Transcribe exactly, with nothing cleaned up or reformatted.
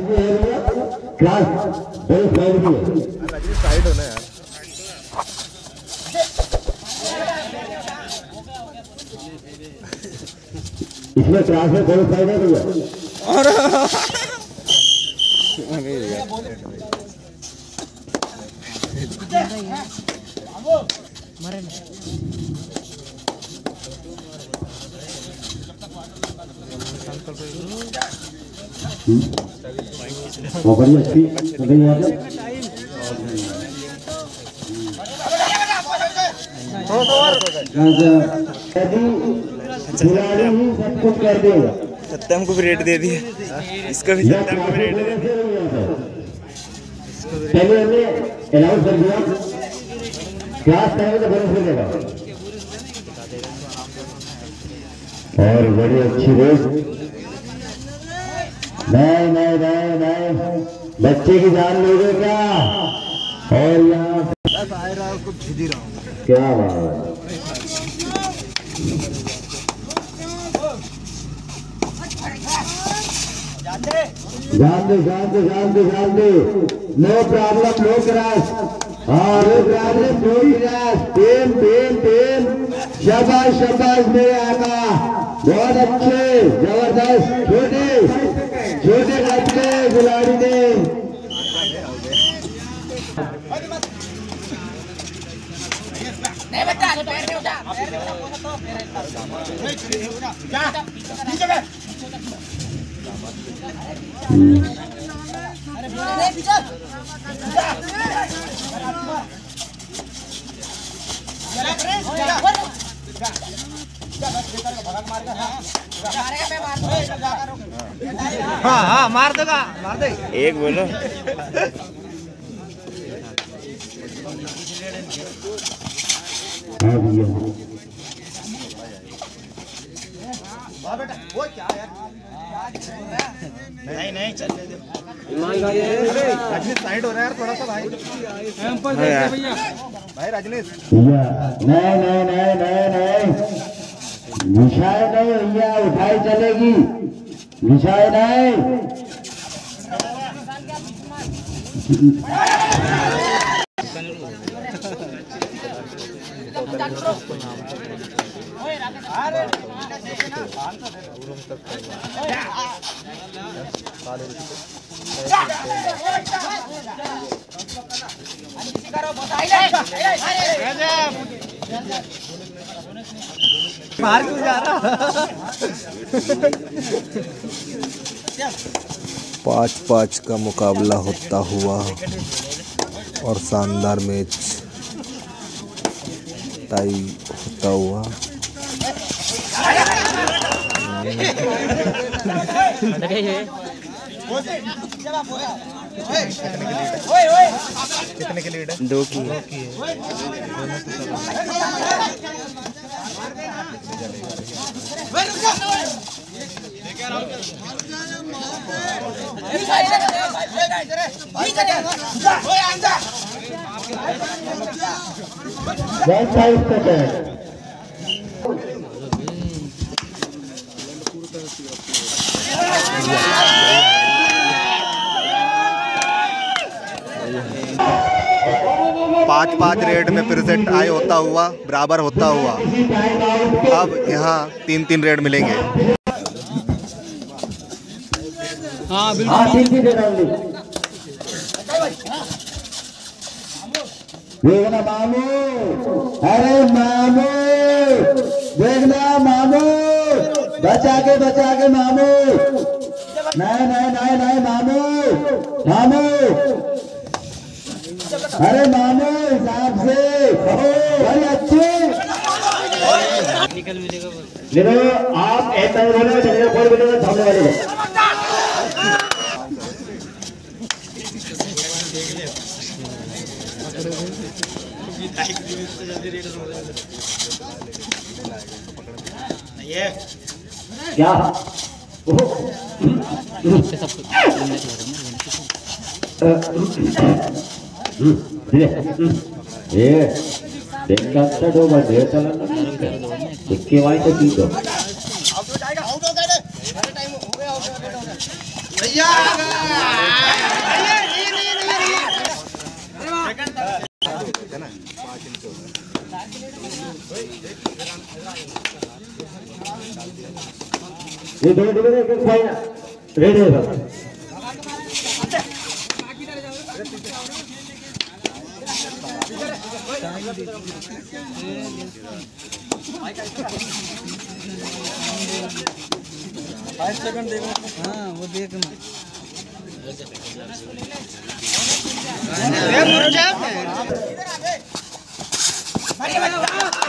Class दो side भी है साइड होना यार। इसमें क्लास में दो साइड है भैया। और वो बड़ी अच्छी लगी यहाँ पे। खिलाड़ी ही सब कुछ कर देगा। सत्यम को भी रेट दे दिया, इसका भी सत्यम को भी रेट दे दिया। पहले हमने अनाउंस कर दिया क्लास करेंगे तो बोनस मिलेगा। और बड़ी अच्छी रेस। नहीं नहीं नहीं नहीं बच्चे की जान लोगे क्या? और यहाँ क्या बात है। जान दे जान दे जान दे जान दे। No problem no crash. हाँ no problem no crash. Team team team शाबाश शाबाश मेरे आका, बहुत अच्छे जबरदस्त। छोटे छोटे लड़के खिलाड़ी ने हाँ हाँ मार देगा मार दे। एक बोलो हाँ भैया वो क्या यार? नहीं नहीं चलने दो। रजनीश साइड हो रहा है यार थोड़ा सा भाई। भैया भाई रजनीश भैया नहीं नहीं नहीं नहीं नहीं विषय नहीं भैया, उठाई चलेगी विषय नहीं। बाहर क्यों जा रहा? पाँच पाँच का मुकाबला होता हुआ और शानदार मैच टाई होता हुआ। कितने की लीड है? दो की वन साइड सेकंड पाँच पाँच रेड में फिर से टाई होता हुआ बराबर होता हुआ। अब यहाँ तीन तीन रेड मिलेंगे। हाँ बिल्कुल देखना मामू, अरे मामू देखना मामू, बचा के बचा के मामू, नहीं नहीं नहीं नहीं मामू मामू, अरे मामू हिसाब से बड़ी अच्छी। देखो आप ऐसा बोलो चलिए कोई बोलेगा सामने वाले को। क्या ये देखा अच्छा दो बार देर चला ना इक्के वाई तो की दो भैया ये दो डिवीजन एक फाइनल रेडी है सर। फाइव सेकंड देखो। हाँ वो देख ना।